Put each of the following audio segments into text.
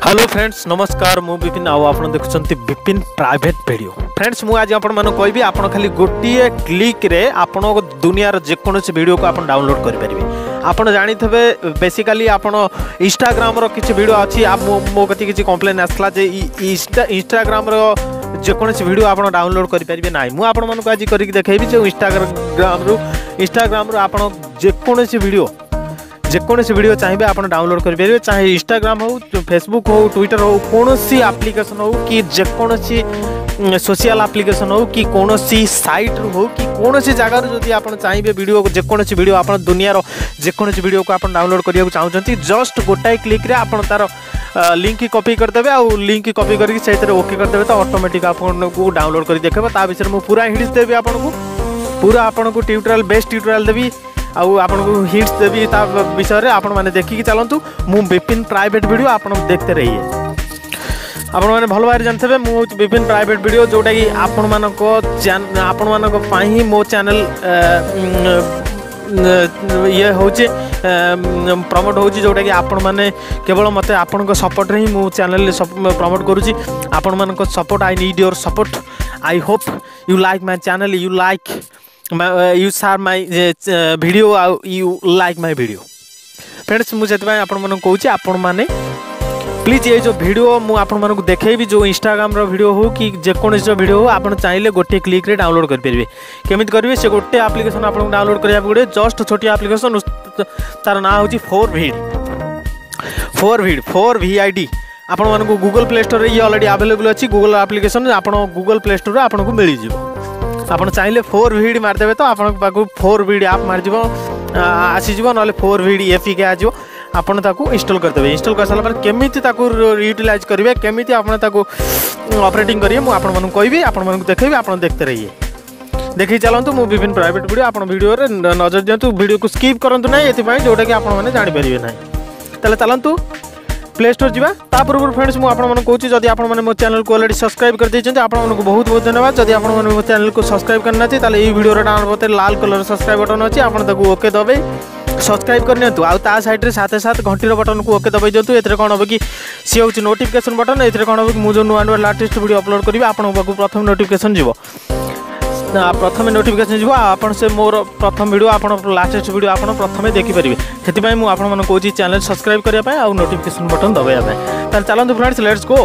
Hello friends नमस्कार मु विपिन आउ आप देखुं विपिन प्राइवेट वीडियो। फ्रेंड्स मु आज आपण मानक कहबी आपण खाली गोटे क्लिक रे आपण दुनियार जेकोसी वीडियो को आपण डाउनलोड कर पारिबे। आपण जानी थे बेसिकली आपण इंस्टाग्राम रो किछि वीडियो अछि मो कति किछि कंप्लेन आसला जे इंस्टाग्राम रो जेकोसी वीडियो आपण डाउनलोड कर पारिबे नाही। मु आपण मानक आज करिक देखैबी जे इंस्टाग्राम रो आपण जेकोसी वीडियो चाहिए आप डाउनलोड करेंगे, चाहे इंस्टाग्राम हो फेसबुक हो ट्विटर हो कौन सी एप्लिकेशन हो कि जेकोसी सोशल एप्लिकेशन हो कि कौन सी साइट हो कि कौन सी जगार जदि आप चाहिए वीडियो जेकोसी वीडियो आप दुनियार जेकोसी वीडियो को आप डाउनलोड करने को चाहते जस्ट गोटाए क्लिक रे आप तार लिंक कॉपी करदेवे आ लिंक कॉपी करके ओके करदेवे तो ऑटोमेटिक आपको डाउनलोड कर देखेबा। ता विषय में पूरा हिंट्स देवी आपको पूरा आपको ट्यूटोरियल बेस्ट ट्यूटोरियल देवी आउ आपको हिंट्स देवी ता विषय में आपण मैंने देखिकी चलतु मु विपिन प्राइवेट वीडियो आप देखते रहिए। आपण मैंने भल भाव जानते मु विपिन प्राइवेट वीडियो जोटा कि आपण मानी मो चैनल ये हूँ प्रमोट हो जोटा कि आपण मैंने केवल मत आपण सपोर्ट ही मो चैनल प्रमोट करुँची। आपण मान support I need your support. I hope you like my channel you share my video you like my video। Friends मुझे आपण माने प्लीज ये जो वीडियो मु आपण मानक देखेबी जो इंस्टाग्राम रो वीडियो हो कि जेकोसी जो वीडियो हो आपण चाहिए गोटे क्लिक रे डाउनलोड कर पारिबे। केमिति करिवे से गोटे एप्लिकेशन आपण डाउनलोड करिया पड़े जस्ट छोटी एप्लिकेशन तार ना होची 4vid आपण मानक गूगल प्ले स्टोर ये ऑलरेडी अवेलेबल अछि। गूगल एप्लिकेशन आपण गूगल प्ले स्टोर रे आपण को मिली जिवो। आपण चाहिए 4vid मारदेवे तो आपण पाखु 4vid ऐप मारजिव आसीज ना 4vid एपीके आजो आपण ताकू इंस्टॉल करदेवे। इंस्टॉल कर सारा केमिति ताकू यूटिलाइज करेंगे केमिति आपण ताकू ऑपरेटिंग करिए मु आपण मानक कहबी आपण मानक देखेबी आपण देखते रहिए। देखि चलंतु मु विपिन प्राइवेट वीडियो आपण वीडियो रे नजर दियंतु वीडियो को स्किप करंतु नाही एति पई जोटा कि आपण माने जानि परिबे नाही। तले चलंतु प्ले स्टोर जावा ता पूर्व फ्रेंड्स मु आपण मानक कहूची जदि आपण माने मो चैनल को ऑलरेडी सब्सक्राइब कर दैछन्ते आपण मानक बहुत बहुत धन्यवाद। जदि आपण माने मो चैनल को सब्सक्राइब करना छी ताले ई वीडियो रे डाउन बते लाल कलर सब्सक्राइब बटन अछि आपण ताकू ओके दबे सब्सक्राइब करनियंतु आ ता साइड रे साथे साथ घंटीर बटन को ओके दबे दियंतु। एथरे कोन होबे कि सी होची नोटिफिकेशन बटन एथरे कोन होबे कि मु जो नुआ लेटेस्ट वीडियो अपलोड करिवे आपण पाखु प्रथम नोटिफिकेशन जीवो प्रथम नोटिफिकेशन जीवो आपण से मोर प्रथम वीडियो आपण लाटेस्ट वीडियो आपण प्रथम देखि परिबे। सेति पई मु आपण मन कहूची चैनल सब्सक्राइब करिया पय आ नोटिफिकेशन बटन दबाया पय। त चलंतु फ्रेंड्स लेट्स गो।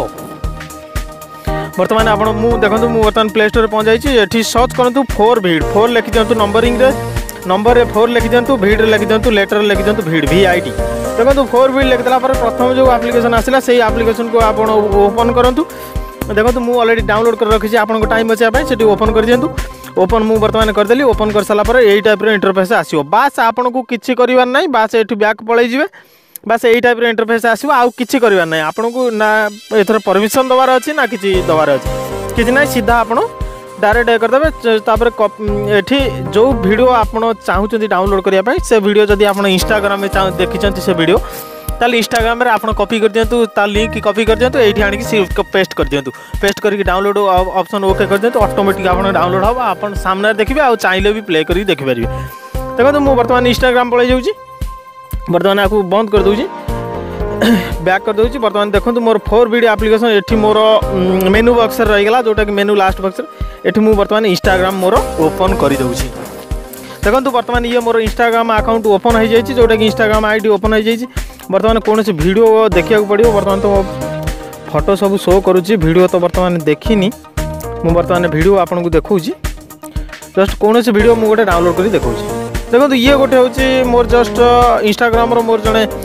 वर्तमान आपण मु देखंतु मु वर्तमान प्ले स्टोर पहुंच जाईची। एठी सर्च करंतु 4vid 4 लिखि दियंतु नंबरिंग रे नंबर रे 4 लिखि दियंतु vid रे लिखि दियंतु लेटर लिखि दियंतु vid देखंतु 4vid लिखि देला पर प्रथम जो एप्लिकेशन आसिला सेही एप्लिकेशन को आपण ओपन करंतु। देखो मु ऑलरेडी डाउनलोड कर रखी आपन को टाइम बचाया से ओपन कर दियंतु। ओपन मु वर्तमान करदेली ओपन कर साला पर एई टाइप रे इंटरफेस आसीओ। बास आपन को किछि करिवार नै बास एठी बैक पळै जिवे बास एई टाइप रे इंटरफेस आसीओ आ किछि करिवार नै आपन को ना एथर परमिशन दवार अछि ना किछि दवार अछि किछि नै सीधा आपन डायरेक्ट ए कर देबे। तापर एठी जो वीडियो आपन चाहुचंती डाउनलोड करिया पय से वीडियो जदी आपन इंस्टाग्राम में देखिचंती से वीडियो ताले इंस्टाग्राम में आप कॉपी कर दियंतु ता लिंक कॉपी कर दियंतु एठी आनी कि पेस्ट कर दियंतु। पेस्ट करके डाउनलोड ऑप्शन ओके कर दियंतु ऑटोमेटिक आपन डाउनलोड हो आपन सामने देखिबे आ चाहिले भी प्ले करी देखि परिबे। देखो मु वर्तमान इंस्टाग्राम पळै जाउची वर्तमान आपको बंद कर दोउची बैक कर दोउची। वर्तमान देखंतु मोर 4vid एप्लिकेशन एठी मोर मेनू बॉक्स रहि गेला जोटा कि मेनू लास्ट बॉक्स एठी मु वर्तमान इंस्टाग्राम मोर ओपन करि दोउची। देखो वर्तमान ये मोर इंस्टाग्राम अकाउंट ओपन हो जाइए जोटा कि इंस्टाग्राम आईडी ओपन हो जाइए। वर्तमान कौन से वीडियो देखा पड़ो वर्तमान तो फोटो सब शो करुच्ची वीडियो तो वर्तमान देखनी मु वर्तमान वीडियो आपन को देखा जस्ट कौन से वीडियो मुझे डाउनलोड कर देखा। देखो ये गोटे हूँ मोर जस्ट इंस्टाग्राम मोर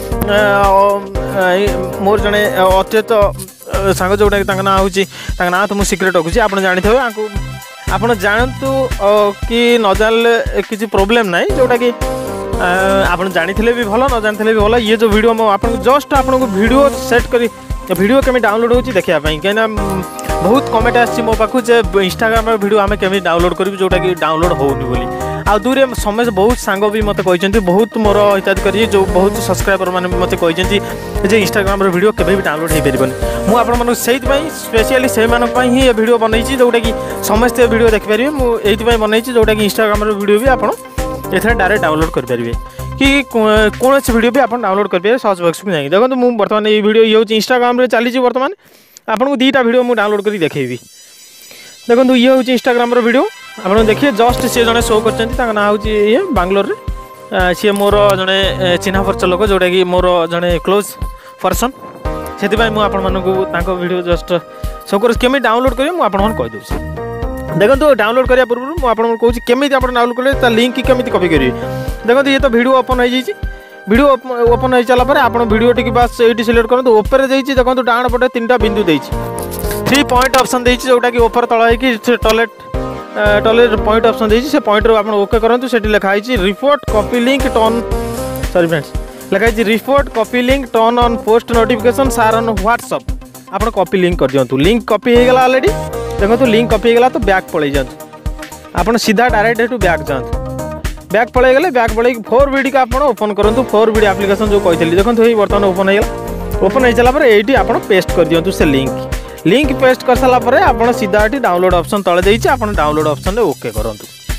जड़े अत्यंत सांग जोटा कि ना हूँ ना तो मुझे सिक्रेट रखुच्छी आप जानी थे आप जानतु कि न जानले किसी प्रोब्लेम ना जोटा कि आप जानी भी भल न जानी भी भल। ये जो वीडियो मो आप जस्ट आपको वीडियो सेट कर वीडियो केमी डाउनलोड होची देखिया पई कहीं बहुत कमेंट आसी मो पाखु जे इंस्टाग्राम वीडियो आमे केमी डाउनलोड करी जोटा कि डाउनलोड होउनी बोली आ दूरे समस्त बहुत सांग भी मते कहते बहुत मोर हिताधिकारी जो बहुत सब्सक्राइबर मैंने मते कहते जे इंस्टाग्राम वीडियो केबे भी डाउनलोड हो पारबनी मु आपण मन से स्पेशली से ही ये वीडियो बनई जोटा कि समस्त वीडियो देखिपारे मुझे बनई जोटा कि इंस्टाग्राम वीडियो भी आप डायरेक्ट डाउनलोड करेंगे कि कौन वीडियो भी आप डाउनलोड करेंगे सर्च बॉक्स में जाएंगे। देखो मुझे बर्तमान ये वीडियो ये हूँ इंस्टाग्राम रे चली बर्तमान आपको 2टा वीडियो मुझे डाउनलोड कर देखेबी। देखो ये हूँ इंस्टाग्राम वीडियो आप देखिए जस्ट सी जड़े शो कर ना हूँ ये बांग्लोर सी मोर जड़े चिन्ह परिचय लोक जोटा कि मोर जड़े क्लोज पर्सन से वीडियो जस्ट शो कर केमी डाउनलोड करेंगे मुझे कहीदे। देखो डाउनलोड करने पूर्व मुझे कहूँ केमी आप डाउनलोड करेंगे लिंक केमी कॉपी करेंगे। देखो ये तो वीडियो ओपन हो वीडियो ओपन हो सारापर आप वीडियो टी बस ये सिलेक्ट करूँ ऊपर देखिए देखो डाण पटे 3टा बिंदु देती 3 पॉइंट ऑप्शन देती जोटा कि ऊपर तल हो टॉयलेट पॉइंट ऑप्शन देती से पॉइंट आप ओके करूँ से लिखाई report copy link turn sorry friends लिखाई report copy link turn on post notification सार ऑन व्हाट्सएप आप कॉपी लिंक कर दिंतु। लिंक कॉपी हो गला ऑलरेडी देखो लिंक कॉपी होगा तो बैक पलि जातु आप सीधा डायरेक्ट एटू बैक जातु बैक पलि गले बैक पलि 4VD का आप ओपन करूँ 4VD एप्लिकेशन जो कही देखो ये बर्तमान ओपन होगा ओपन हो सारापर ये आप पेस्ट कर दिंतु से लिंक पेस्ट कर सारापर आप सीधा ये डाउनलोड ऑप्शन तले देती आप डाउनलोड ऑप्शन रे ओके करूँ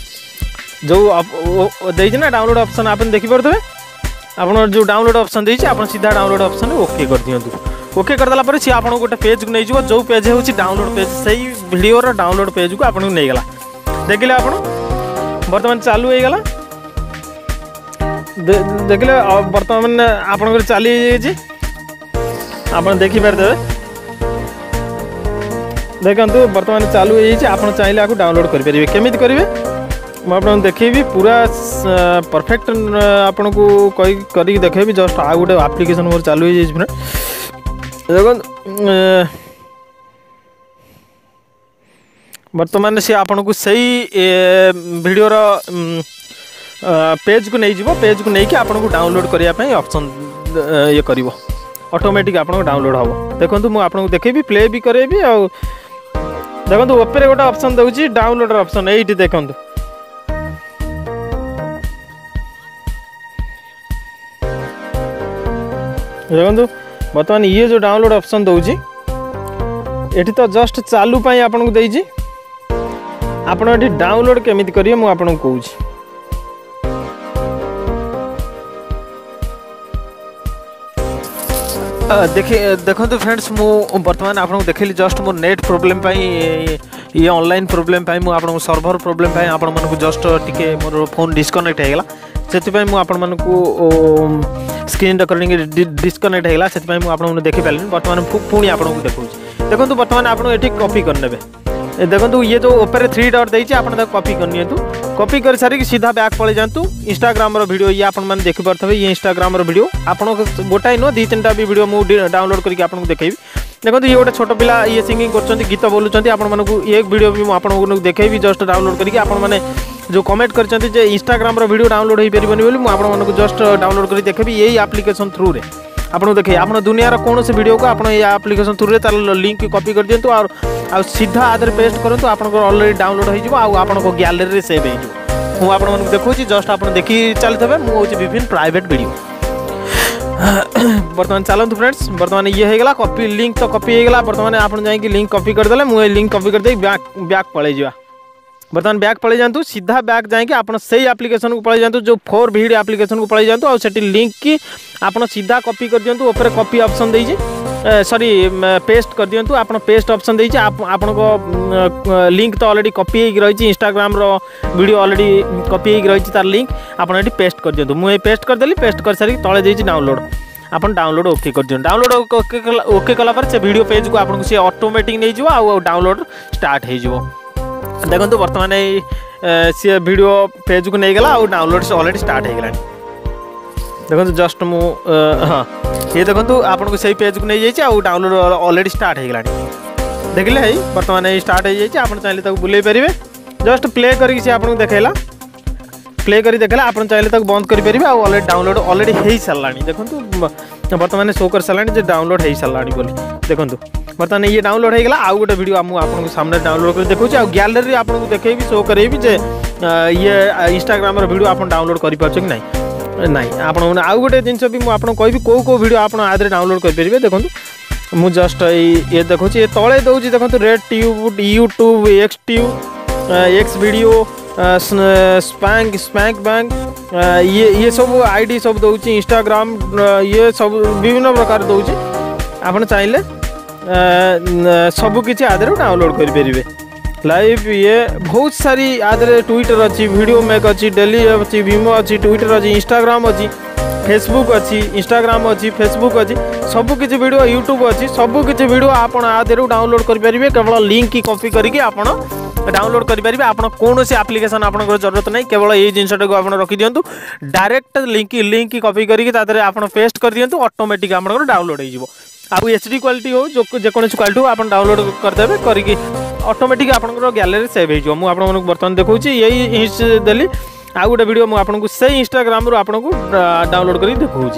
जो देती ना डाउनलोड ऑप्शन आप देखिपे आप जो डाउनलोड ऑप्शन देती आप सीधा डाउनलोड ऑप्शन रे ओके कर दिंतु। ओके करदेला पर सी आप गोटे पेज को नहीं जाव जो पेज हूँ डाउनलोड पेज से वीडियोर डाउनलोड पेज को आपको नहीं गला देखिले आप बर्तमान चालू हो गला देखिले बर्तमान आप चली आप देखिपारे देखो बर्तमान चालू हो चाहिए आपको डाउनलोड करेंगे केमी करेंगे मुझे देखेबी पूरा परफेक्ट आपन को करी देखेबी जस्ट आ गोटे एप्लिकेशन मोर चालू हो देखो बर्तमान से आपन को सही वीडियोर पेज को नहीं जीवो पेज को लेकिन आपन को डाउनलोड करने ऑप्शन ये कर ऑटोमेटिक आपन को डाउनलोड हम देखो मुझे आपन को देखेबी प्ले भी करेबी आ देखो ऊपर गोटे ऑप्शन दूसरी डाउनलोडर ऑप्शन ये देखो देखो बर्तमान ये जो डाउनलोड ऑप्शन दूसरी ये तो जस्ट चालू पाई आपन को देजी आपन ये डाउनलोड केमी करेंगे मुझे आपन को कहूँ देखो फ्रेंड्स मु बर्तमान आपको देखली जस्ट मोर नेट प्रोब्लेम ये ऑनलाइन प्रोब्लेम मुझे सर्भर प्रोब्लेम आपण मानक जस्ट टिके मोर फोन डिस्कनेक्ट होगा से मुझे स्क्रीन रिकॉर्डिंग डिस्कनेक्ट होगा से मुझे देखिपारे बर्तमान पुणी आपको देखो बर्तमान आप कॉपी करने देखो ये जो ऊपर 3 डॉट देती आप कॉपी करनी कॉपी कर सारी सीधा बैक पलि जातु इंस्टाग्राम वीडियो ये आप देखिपे ये इंस्टाग्राम वीडियो आप गोटाए नुह 2-3टा भी वीडियो मुझे डाउनलोड करके आपको देखेबी। देखो ये गोटे छोट पिला ये सिंगिंग कर गीत बोलुँच आपको एक वीडियो भी मुझे देखेबी जस्ट डाउनलोड करके आपने जो कमेंट कर इंस्टाग्राम वीडियो डाउनलोड हो पारबनी बोली मुझे जस्ट डाउनलोड कर देखेबी यही एप्लिकेशन थ्रू रे आपको देखे आप दुनियार कौन से वीडियो को आप एप्लिकेशन थ्रू तार लिंक कॉपी कर दिंतु और सीधा आदर पेस्ट करूँ आप ऑलरेडी डाउनलोड हो गैलरी सेव हो मुझे देखो जस्ट आप देखी चलते मुझे विपिन प्राइवेट वीडियो बर्तमान चलतु फ्रेंड्स बर्तमान ये होगा कॉपी लिंक तो कॉपी होगा बर्तमान आप लिंक कॉपी करदे मुझे लिंक कॉपी करदे बैक पलि जा बर्तमान बैक पलि जातु सीधा बैक जाकि आप सही एप्लिकेशन को पलि जातु जो 4VD एप्लिकेशन को पलि जातु और लिंक की आप सीधा कॉपी कर दिंतु ऊपर कॉपी ऑप्शन देजी सॉरी पेस्ट कर दिंतु आप पेस्ट ऑप्शन देजी आपको लिंक तो ऑलरेडी कॉपी हो रही इंस्टाग्राम वीडियो ऑलरेडी कॉपी हो रही तार लिंक आप पेस्ट कर दिंतु मुझे पेस्ट करदेली पेस्ट कर सारी तले देजी डाउनलोड आप डाउनलोड ओके कर दिखाँ डाउनलोड ओके कलापर से वीडियो पेज को आपको सी ऑटोमेटिक नहीं जाव आ डाउनलोड स्टार्ट हो देखो बर्तमान सी वीडियो पेज को नहीं गला और डाउनलोड से ऑलरेडी स्टार्ट हो गला देखो जस्ट मु हाँ ये देखो आपको सही पेज को नहीं जाइए डाउनलोड ऑलरेडी स्टार्ट हो गला देखिले है बर्तमान स्टार्ट हो जाइए आप चाहिए बुले पारे जस्ट प्ले करके आपको देखेला प्ले करी देखला आप चाहिए बंद करेंगे ऑलरेडी डाउनलोड ऑलरेडी हो सारा देखो बर्तमान शो कर सारा डाउनलोड हो सारा बोली देखो बर्तमान ये डाउनलोड होगा आउ गोटे वीडियो आपको सामने डाउनलोड कर देखो आ गैलरी आपको देखेबी शो करेबी जे ये इंस्टाग्राम वीडियो आप डाउनलोड कर ना आप आउ गोटे जिनस भी मुझे कहबी कौ वीडियो आप आदि डाउनलोड करेंगे देखो मु जस्ट ये देखो ये तले दूसरी देखो red tube YouTube X tube X video spank bank ये सब आईडी सब दौर इंस्टाग्राम ये सब विभिन्न प्रकार दौर आप चाहिए सबकि आदि डाउनलोड करेंगे लाइव ये बहुत सारी आदि ट्विटर अच्छी वीडियो मेक अच्छी डेली अच्छी भीमो अच्छी ट्विटर अच्छी इंस्टाग्राम अच्छी फेसबुक अच्छी इंस्टाग्राम अच्छी फेसबुक अच्छी सबकि वीडियो यूट्यूब अच्छी सबकि वीडियो आप आदि डाउनलोड करेंगे केवल लिंक की कॉपी करके आप डाउनलोड करेंगे आप कौन सी एप्लिकेशन आप जरूरत नहीं केवल ये जिनटा को आप रखी दिंतु डायरेक्ट लिंक की कॉपी करके आप पेस्ट कर दिंतु ऑटोमेटिक आप डाउनलोड हो आउ एचडी क्वालिटी हो जेकोसी क्वालिटी हो आप डाउनलोड करदे करके ऑटोमेटिक आपंकर गैलरी सेव हो मुझे बर्तमान देखा यही हिंट्स देली आउ गोटे वीडियो मुझे से इंस्टाग्राम रू आपको डाउनलोड कर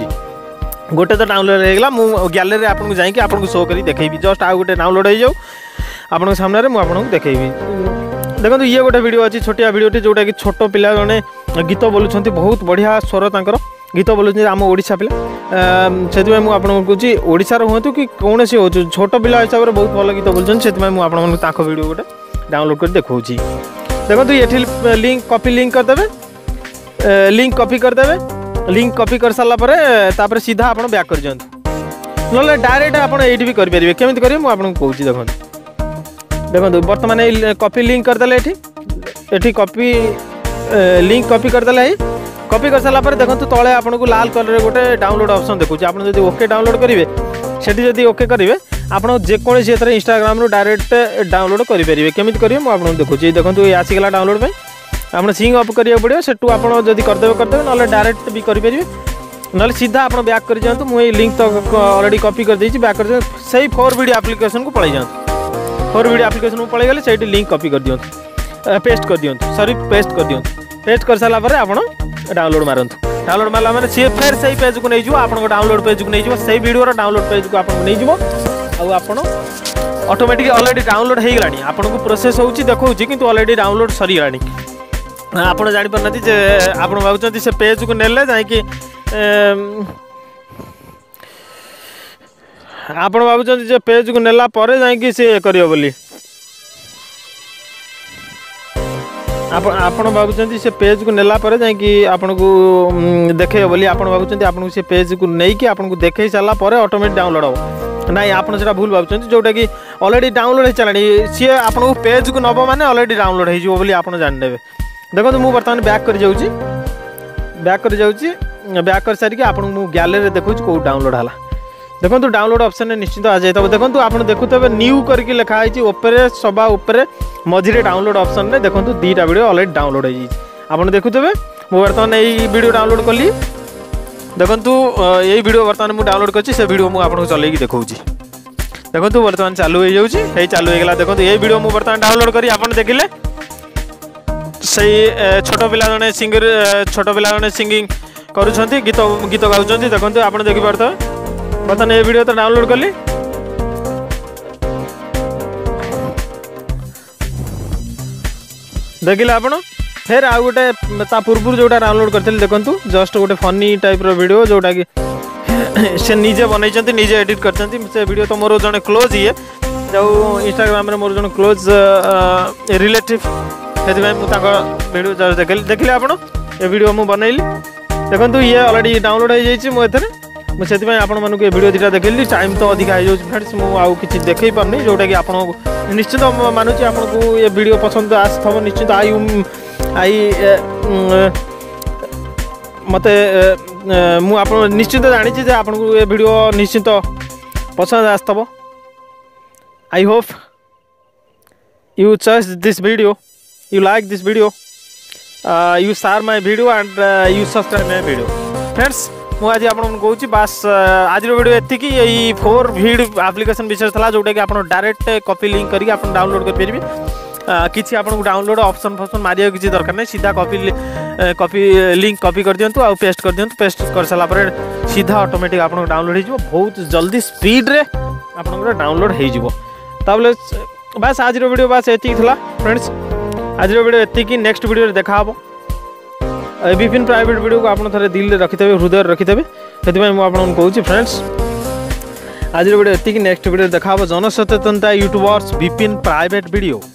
देखा गोटे तो डाउनलोड होगा मुझे गैलरी आपको जाकि आपको शो कर देखेबी जस्ट आउ गोटे डाउनलोड हो जाऊ आप सामने मुझे देखेबी देखो ये गोटे वीडियो अच्छी छोटिया वीडियोटी जोटा कि छोट पिला जड़े गीत बोलुंट बहुत बढ़िया स्वर तर गीत बोलुं आम ओडिशा पिला से मुझे ओडिशार हूँ कि कौन सी हो छोट पिला हिसाब से बहुत भल गीत बोलुं से मुझे वीडियो गोटे डाउनलोड कर देखा देखो ये लिंक कॉपी लिंक करदे लिंक कॉपी करदे लिंक कॉपी कर सारापर सीधा आप बैक कर दिखाँ ना डायरेक्ट आप ये भी करेंगे केमी करेंगे मुझे कौन देखो देखो बर्तमान कॉपी लिंक करदे ये कॉपी लिंक कॉपी करदे कॉपी कर सारापर देखो तले आपको लाल कलर गोटे डाउनलोड ऑप्शन देखुचे आप जो ओके डाउनलोड करेंगे से ओके करेंगे आप जेकोसी इंस्टाग्राम रू डायरेक्ट डाउनलोड करेंगे केमी करेंगे मुझे देखुची देखो ये आसीगला डाउनलोड में आप सिंग अप करा पड़ो से आप करदे ना डायरेक्ट भी करेंगे ना सीधा आप बैक कर जातु मुझे लिंक तो ऑलरेडी कॉपी कर देती बैक कर से 4 वीडियो एप्लिकेशन को पलि जातु 4 वीडियो एप्लिकेशन को पलि गले से लिंक कॉपी कर दिंतु पेस्ट कर दिंतु सॉरी पेस्ट कर दिंतु पेस्ट कर सारापर आप डाउनलोड मारतु डाउनलोड मारा मैंने सी फिर से पेज को नहीं आप डाउनलोड पेज को नहीं से वीडियो डाउनलोड पेज को आपको नहीं आप ऑटोमेटिक ऑलरेडी डाउनलोड हो गलानी आपको प्रोसेस होची देखौची किंतु ऑलरेडी डाउनलोड सरी गलानी आप जानी पारना जे आप भावुं से पेज को नेले जाकि आप भावुं जे पेज को नेला परे जाकि से करियो बोली आपण भावुं से पेज को नेला परे जाकि आपन को देखे बोली आप भावुं आपन से पेज को नहीं कि आपन को देखे सारा परे ऑटोमेटिक डाउनलोड हो ना आपन से भूल भावुं जोटा कि ऑलरेडी डाउनलोड हो चलानी सी आपन पेज को नब माने ऑलरेडी डाउनलोड हो बोली आप जानिदेवे देखो तो मुझे बर्तमान बैक कर जाऊँगी बैक कर सारिकी आपको गैलरी देखो कौ डाउनलोड है देखो तो डाउनलोड ऑप्शन निश्चित आ जाए देखो तो आप देखुवे न्यू करके लिखाई उपरे सभा उपरे मझे डाउनलोड ऑप्शन में देखो दीटा वीडियो ऑलरेडी डाउनलोड हो देखुवे मुझे बर्तमान यही वीडियो डाउनलोड कली देखो यही वीडियो बर्तमान मुझे डाउनलोड कर वीडियो मुझे चलैकी देखा देखो तो बर्तमान चालू हो जाऊँगी चालू होगा देखो यही वीडियो मुझे बर्तमान डाउनलोड करी आप देखिले से छोट पिला जड़े सिंगर छोट पिला जड़े सिंगिंग करुँच गीत गीत गाँव देखते आप देखिपे बर्तमान ये वीडियो तो डाउनलोड कली देखिले आप फिर आउ गोटे पूर्व जोटा डाउनलोड करते देखो जस्ट गोटे फनी टाइप वीडियो जोटा कि से निजे बनई निजे एडिट कर वीडियो तो मोर जड़े क्लोज ये जो इंस्टाग्राम रे मोर जड़े क्लोज रिलेटिव से वीडियो देखिले आप ये वीडियो मुझे बनइली देखो ये ऑलरेडी डाउनलोड हो जाए मुझे आपको ये वीडियो दुटा देखिली टाइम तो अधिक हो फ्रेंड्स मुझे किसी देखे पारनी जोटा कि आप निश्चित मानुची आपको ये वीडियो पसंद आसो निश्चित आई मत मुझे निश्चित जानी आपको ये वीडियो निश्चित पसंद आसो I hope you choice this video you like this video you share my video and you subscribe my video friends मु आज आपन कहूँ बास आज वीडियो एतिकी यही 4 वीडियो एप्लिकेशन विषय था जोटा कि आप डायरेक्ट कॉपी लिंक करके आप डाउनलोड कर पारे किसी आपको डाउनलोड ऑप्शन फॉप्शन मारिया किसी दरकार नहीं सीधा कॉपी लिंक कॉपी कर दिंतु आ पेस्ट कर दिंतु पेस्ट कर सारा पर सीधा ऑटोमेटिक आप डाउनलोड हो बहुत जल्दी स्पीड रे आप डाउनलोड हो बस आज वीडियो बस एतिकी था फ्रेंड्स आज वीडियो एतिकी नेक्स्ट वीडियो देखा विपिन प्राइवेट वीडियो को आप थे दिल रखिथे हृदय रखिथे से मुझे कहूँ फ्रेंड्स आज वीडियो एतिकी नेक्स्ट वीडियो देखा जनसचेतनता यूट्यूबर्स विपिन प्राइवेट वीडियो।